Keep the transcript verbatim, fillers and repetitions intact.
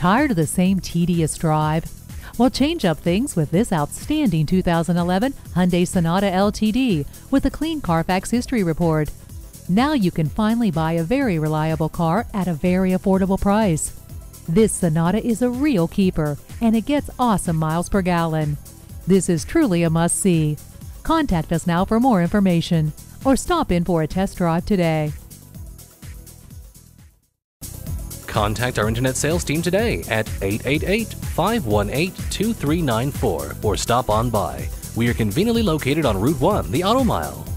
Tired of the same tedious drive? Well, change up things with this outstanding two thousand eleven Hyundai Sonata L T D with a clean Carfax history report. Now you can finally buy a very reliable car at a very affordable price. This Sonata is a real keeper, and it gets awesome miles per gallon. This is truly a must-see. Contact us now for more information, or stop in for a test drive today. Contact our internet sales team today at eight eight eight, five one eight, two three nine four or stop on by. We are conveniently located on Route one, the Auto Mile.